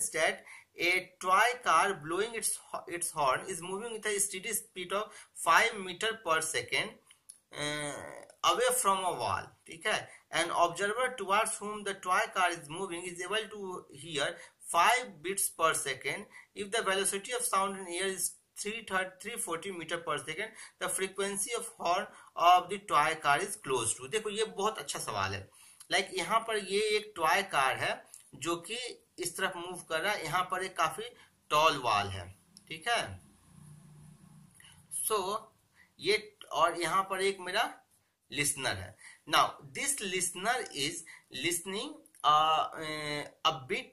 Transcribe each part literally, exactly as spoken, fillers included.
says that a toy car blowing its its horn is moving with a steady speed of five meter per second uh, away from a wall. ठीक है? An observer towards whom the toy car is moving is able to hear five beats per second. If the velocity of sound in air is three hundred forty meter per second, the frequency of horn of the toy car is close to. देखो ये बहुत अच्छा सवाल है. Like like, यहाँ पर ये एक टॉय कार है जो कि इस तरफ मूव कर रहा है. यहाँ पर एक काफी टॉल वॉल है. ठीक है? सो so, ये और यहाँ पर एक मेरा लिसनर है. Now this listener is listening a bit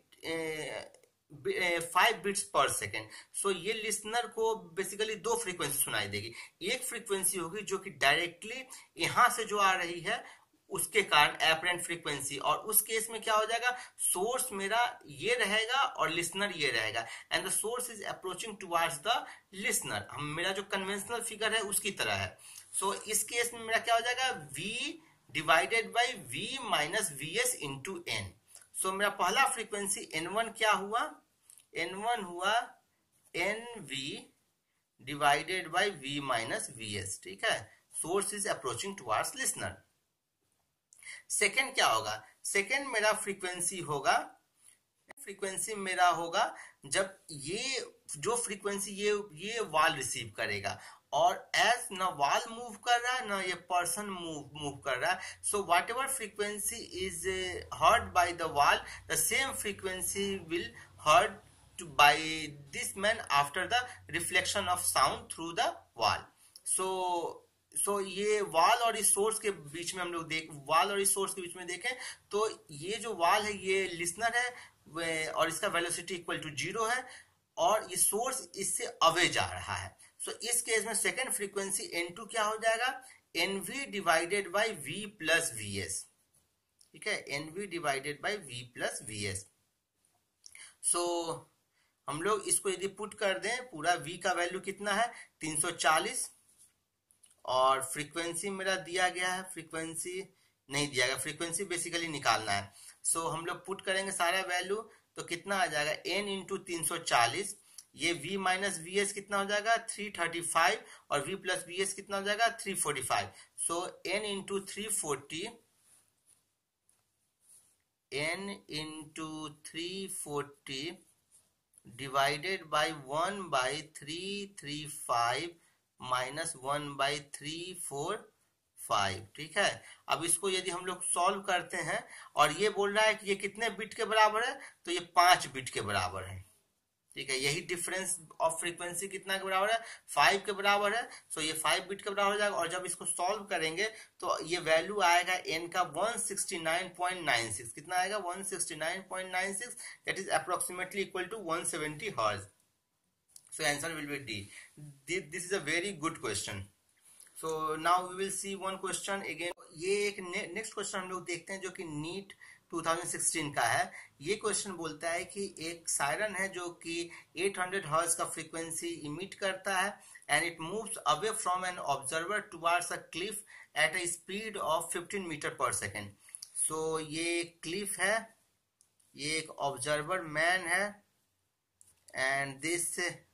five bits per second. So ये लिसनर को बेसिकली दो फ्रीक्वेंसी सुनाई देगी. एक फ्रीक्वेंसी होगी जो कि डायरेक्टली यहाँ से जो आ रही है उसके कारण एपरेंट फ्रीक्वेंसी, और उस केस में क्या हो जाएगा, सोर्स मेरा ये रहेगा और लिसनर ये रहेगा, and the source is approaching towards the listener. हम मेरा जो कन्वेंशनल फिगर है उसकी तरह है. सो so, इस केस में मेरा क्या हो जाएगा, V divided by V minus V S into N. So मेरा पहला फ्रीक्वेंसी एन वन क्या हुआ, एन वन हुआ N V divided by V minus V S. ठीक है? Source is approaching towards listener. Second क्या होगा, सेकेंड मेरा फ्रीक्वेंसी होगा, फ्रीक्वेंसी मेरा होगा जब ये जो फ्रीक्वेंसी ये ये वॉल रिसीव करेगा, और एज न वॉल मूव कर रहा है न ये पर्सन मूव मूव कर रहा है. So whatever frequency is heard by the wall, the same frequency will heard by this man after the reflection of sound through the wall. So so so, ये वाल और इस source के बीच में हम लोग देख वाल और इस सोर्स के बीच में देखें तो ये जो वाल है ये लिसनर है और इसका वेलोसिटी इक्वल टू जीरो है, और ये सोर्स इससे अवे जा रहा है. सो so, इस केस में सेकेंड फ्रीक्वेंसी एन टू क्या हो जाएगा, N V divided by V plus V S. ठीक है? N V divided by V plus V S. So हम लोग इसको यदि पुट कर दें, पूरा v का वैल्यू कितना है, तीन सौ चालीस, और फ्रीक्वेंसी मेरा दिया गया है, फ्रीक्वेंसी नहीं दिया गया, फ्रीक्वेंसी बेसिकली निकालना है. सो so, हम लोग पुट करेंगे सारा वैल्यू, तो कितना आ जाएगा, n इंटू तीन सौ चालीस, ये v माइनस वी एस कितना हो जाएगा, थ्री थर्टी फाइव, और v प्लस वी एस कितना हो जाएगा, three forty five. So n into three forty, n into three forty divided by one by three three five minus one by three four five. ठीक है? अब इसको यदि हम लोग सॉल्व करते हैं, और ये बोल रहा है कि ये कितने बिट के बराबर है, तो ये पांच बिट के बराबर है. ठीक है? यही डिफरेंस ऑफ फ्रीक्वेंसी कितना के बराबर है, फाइव के बराबर है. सो ये फाइव बिट के बराबर हो जाएगा, और जब इसको सॉल्व करेंगे तो ये वैल्यू आएगा n का one sixty nine point nine six. कितना आएगा, one sixty nine point nine six, that is approximately equal to one seventy hertz. So answer will be D. This is a very good question. So now we will see one question again. ये एक next question हम लोग देखते हैं जो कि NEET two thousand sixteen का है. ये क्वेश्चन बोलता है कि एक सायरन है जो कि एट हंड्रेड हर्ट्ज का फ्रीक्वेंसी इमिट करता है, and it moves away from an observer towards a cliff at a speed of fifteen metre per second. So ये क्लिफ है, ये एक ऑब्जर्वर मैन है, and this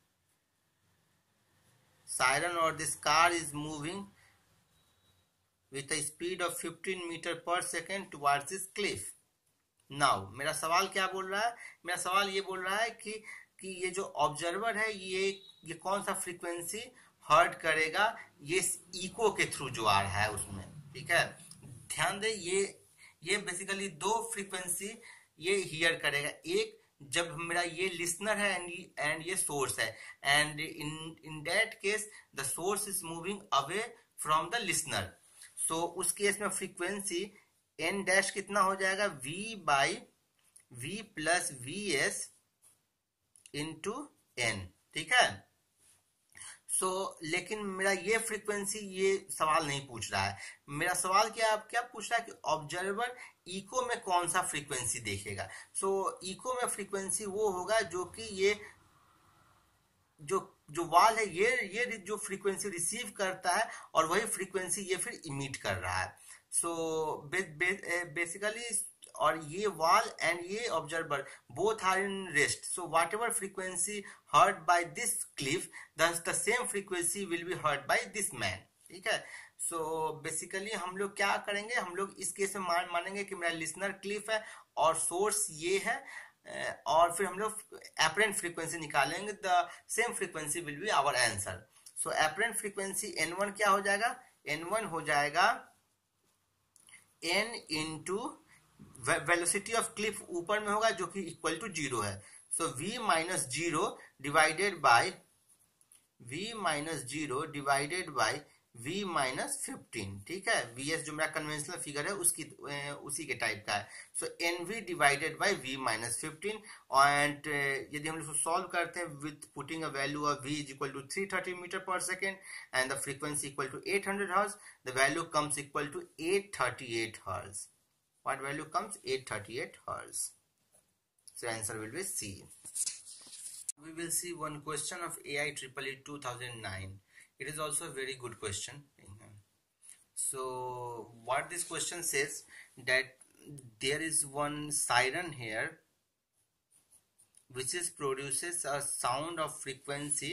siren or this car is moving with a speed of fifteen meter per second towards this cliff. Now मेरा सवाल क्या बोल रहा है, मेरा सवाल ये बोल रहा है कि कि ये जो ऑब्जर्वर है ये ये कौन सा फ्रीक्वेंसी हर्ट करेगा, ये इको के थ्रू जो आ रहा है उसमें. ठीक है? ध्यान दे, ये ये बेसिकली दो फ्रीक्वेंसी ये हियर करेगा. एक जब मेरा ये लिसनर है एंड एंड ये सोर्स है, and in in that case the source is moving away from the listener. So उस केस में फ्रीक्वेंसी एन डैश कितना हो जाएगा, v by V plus V S into N. ठीक है? सो so, लेकिन मेरा ये फ्रीक्वेंसी ये सवाल नहीं पूछ रहा है. मेरा सवाल क्या आप क्या पूछ रहा है कि ऑब्जर्वर इको में कौन सा फ्रीक्वेंसी देखेगा. सो so, इको में फ्रीक्वेंसी वो होगा जो कि ये जो जो वाल है ये ये जो फ्रीक्वेंसी रिसीव करता है, और वही फ्रीक्वेंसी ये फिर इमिट कर रहा है. सो so, बे, बे, बेसिकली और ये wall and ये observer both are in rest. So whatever frequency heard by this cliff, thus the same frequency will be heard by this man. ठीक है. सो so, बेसिकली हम लोग क्या करेंगे, हम लोग इस केस में मान मानेंगे कि मेरा लिसनर क्लिफ है और सोर्स ये है, और फिर हम लोग एपरेंट फ्रीक्वेंसी निकालेंगे. The same frequency will be our answer. So apparent frequency N one क्या हो जाएगा, एन वन हो जाएगा n into velocity of cliff ऊपर में होगा जो कि इक्वल टू जीरो है. So v minus zero divided by v minus zero divided by v minus fifteen. ठीक है, vs जो मेरा कन्वेंशनल फिगर है उसकी उसी के टाइप का है. So N V divided by v minus fifteen. And यदि हम इसको सॉल्व करते हैं with putting a value of v is equal to three thirty metre per second and the frequency equal to eight hundred hertz, the value comes equal to eight thirty eight hertz. What value comes, eight thirty eight hertz. So answer will be C. We will see one question of A I E E E two thousand nine. It is also a very good question. So what this question says, that there is one siren here which is produces a sound of frequency,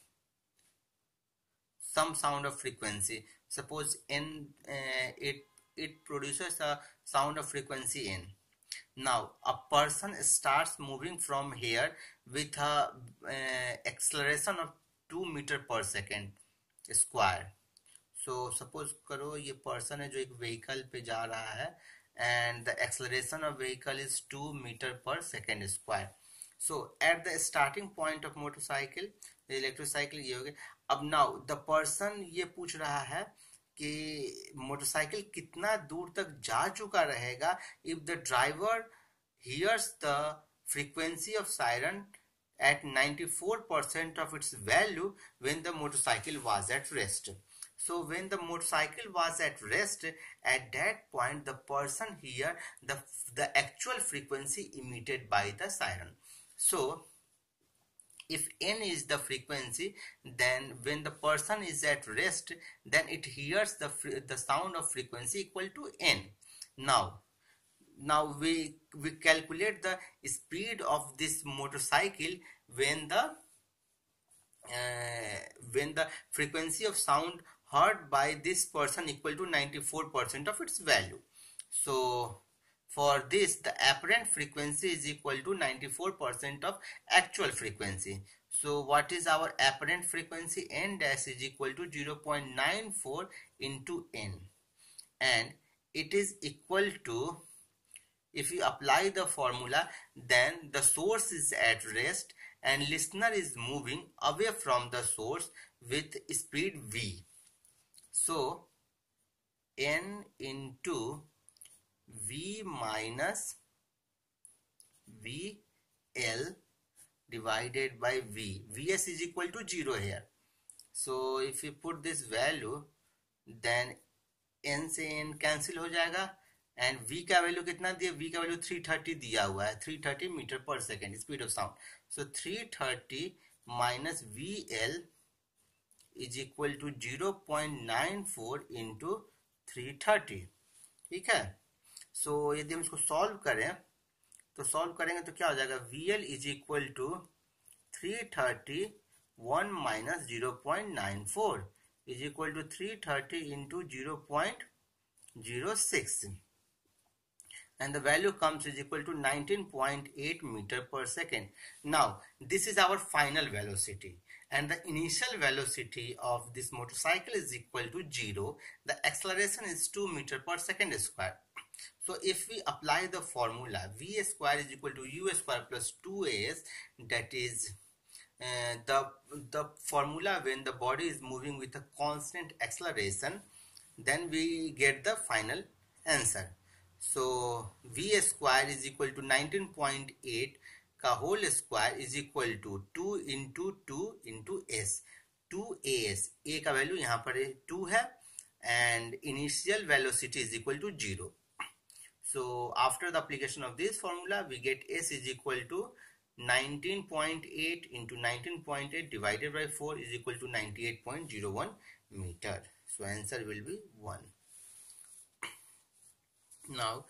some sound of frequency. Suppose n, uh, it it produces a sound of frequency n. Now a person starts moving from here with a uh, acceleration of two meter per second square. So suppose करो ये person है जो एक vehicle पे जा रहा है and the acceleration of vehicle is two metre per second square. So at the starting point of motorcycle, इलेक्ट्रोसाइकिल ये हो गया. अब नाउ द पर्सन ये पूछ रहा है कि मोटरसाइकिल कितना दूर तक जा चुका रहेगा if the driver hears the frequency of siren at ninety-four percent of its value when the motorcycle was at rest. So when the motorcycle was at rest, at that point the person hear the the actual frequency emitted by the siren. So if n is the frequency, then when the person is at rest, then it hears the the sound of frequency equal to n. Now now we we calculate the speed of this motorcycle when the uh, when the frequency of sound heard by this person equal to ninety-four percent of its value. So for this the apparent frequency is equal to ninety-four percent of actual frequency. So what is our apparent frequency? N dash is equal to zero point nine four into n, and it is equal to, if you apply the formula, then the source is at rest and listener is moving away from the source with speed v. So n into v minus vl divided by v. Vs is equal to zero here. So if you put this value, then n से n cancel हो जाएगा and v का value कितना दिया, v का value three thirty दिया हुआ है, three thirty metre per second speed of sound. So three thirty minus V L is equal to zero point nine four into three thirty. ठीक है. So so, यदि हम इसको सॉल्व करें तो सॉल्व करेंगे तो क्या हो जाएगा, V L is equal to three thirty one minus zero point nine four is equal to three thirty into zero point zero six. And the value comes is equal to nineteen point eight meter per second. Now this is our final velocity and the initial velocity of this motorcycle is equal to zero. The acceleration is two meter per second square. So if we apply the formula, v square is equal to u square plus two a s, that is uh, the the formula when the body is moving with a constant acceleration, then we get the final answer. So v square is equal to nineteen point eight का whole square is equal to two into two into s, two a s. a का value यहाँ पर two है and initial velocity is equal to zero. So after the application of this formula, we get s is equal to nineteen point eight into nineteen point eight divided by four is equal to ninety-eight point zero one meter. So answer will be one. Now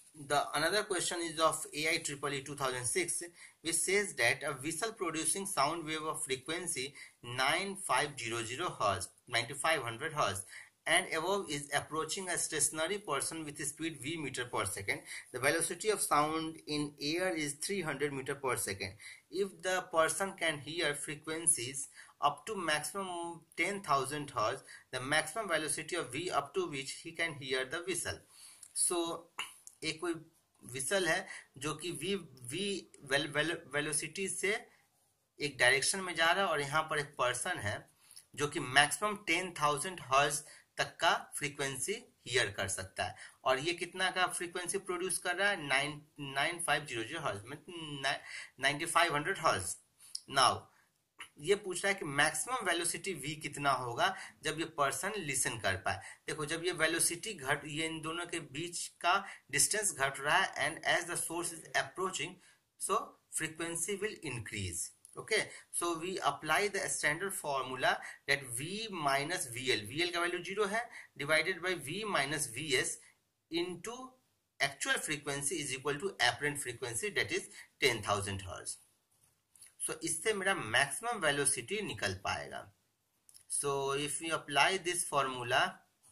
The another question is of A I E E E two thousand six, which says that a whistle producing sound wave of frequency nine five hundred hertz, ninety-five hundred hertz, and above is approaching a stationary person with a speed v meter per second. The velocity of sound in air is three hundred meter per second. If the person can hear frequencies up to maximum ten thousand hertz, the maximum velocity of v up to which he can hear the whistle. So एक कोई whistle है जो कि v v वेल, वेल, velocity से एक direction में जा रहा है, और यहाँ पर एक पर्सन है जो कि मैक्सिमम टेन थाउजेंड हर्ट्ज तक का फ्रीक्वेंसी हियर कर सकता है, और ये कितना का फ्रीक्वेंसी प्रोड्यूस कर रहा है, nine nine five zero zero hertz में ninety five hundred hertz. Now ये पूछ रहा है कि मैक्सिमम वेलोसिटी v कितना होगा जब ये पर्सन लिसन कर पाए। देखो जब ये वेलोसिटी घट, ये इन दोनों के बीच का डिस्टेंस घट रहा है, and as the source is approaching, so frequency will increase. okay, so we apply the standard formula that v minus vl, vl का वैल्यू जीरो है, divided by v minus vs into actual frequency is equal to apparent frequency, that is ten thousand hertz. So इससे मेरा maximum velocity निकल पाएगा। So if we apply this formula,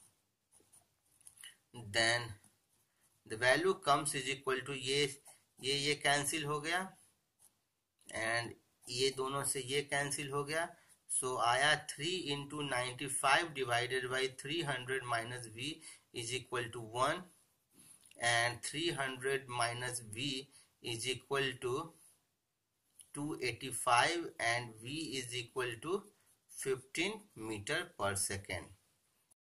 then the value comes is equal to ये ये ये cancel हो गया, and ये दोनों से ये कैंसिल हो गया। सो so, आया three into ninety five divided by three hundred minus V is equal to one, and three hundred minus V is equal to two eighty five, and v is equal to fifteen meter per second.